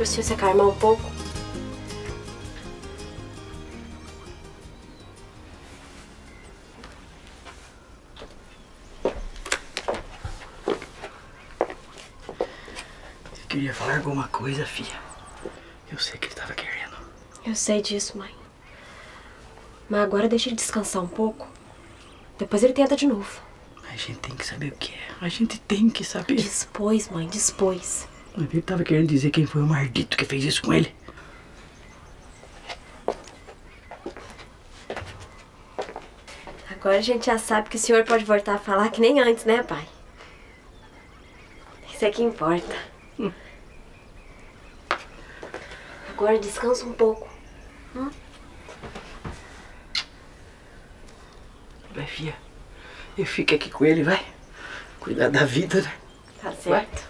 pro senhor se acalmar um pouco. Ele queria falar alguma coisa, filha. Eu sei que ele tava querendo. Eu sei disso, mãe. Mas agora deixa ele descansar um pouco. Depois ele tenta de novo. A gente tem que saber o que é. A gente tem que saber. Dispôs, mãe, dispôs. Ele tava querendo dizer quem foi o maldito que fez isso com ele. Agora a gente já sabe que o senhor pode voltar a falar que nem antes, né, pai? Isso é que importa. Agora descansa um pouco. Vai, filha. Eu fico aqui com ele, vai. Cuidar da vida, né? Tá certo.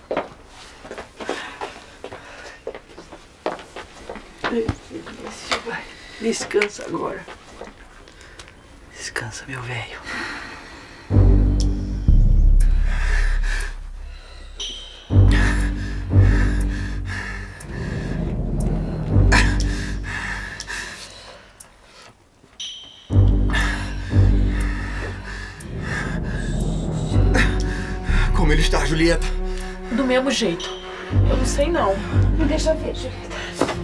Vai. Descansa agora. Descansa, meu velho. Como ele está, Julieta? Do mesmo jeito. Eu não sei, não. Me deixa ver, Julieta.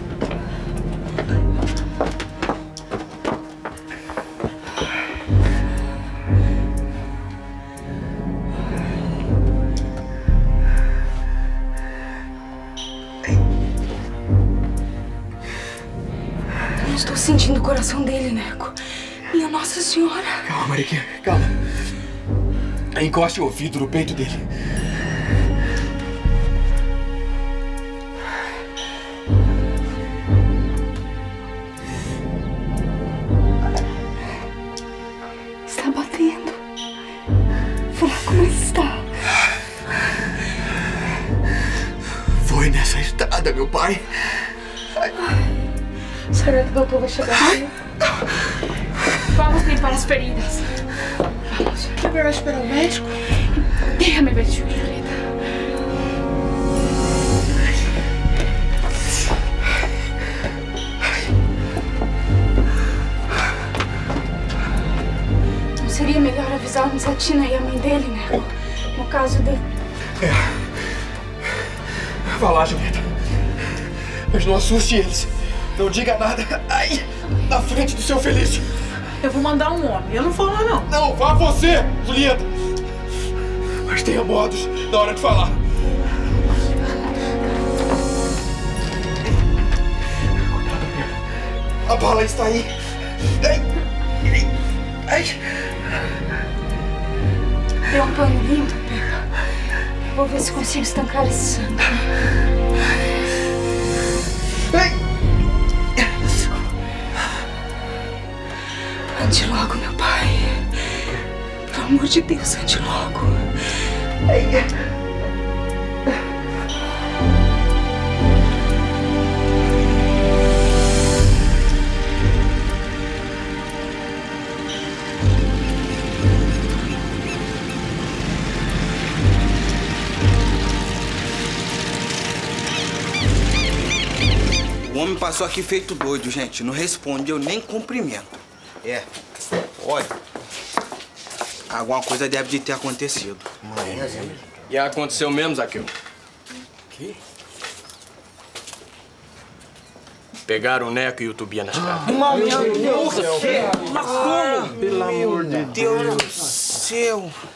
Eu estou sentindo o coração dele, Neco. Minha Nossa Senhora. Calma, Mariquinha, calma. Encoste o ouvido no peito dele. Está batendo. Fraco, mas está. Foi nessa estrada, meu pai. Será que o doutor vai chegar aqui? Vamos limpar as feridas. Vamos. É melhor esperar o médico? Déjame ver, Julieta. Não seria melhor avisarmos a Tina e a mãe dele, Neco? No caso dele. Vá lá, Julieta. Mas não assuste eles. Não diga nada. Ai, na frente do seu Felício. Eu vou mandar um homem. Eu não vou lá, não. Não, vá você, Julieta. Mas tenha modos na hora de falar. A bala está aí. Ai, ai. Dê um pano limpo, Pepa. Vou ver se consigo estancar esse sangue. Ande logo, meu pai. Pelo amor de Deus, ande logo. O homem passou aqui feito doido, gente. Não respondeu nem cumprimento. É. Olha. Alguma coisa deve de ter acontecido. E aconteceu mesmo, Zaqueu? Que? Pegaram o Neco e o Tubia na estrada. Meu Deus do céu! Pelo amor de Deus. Deus do céu!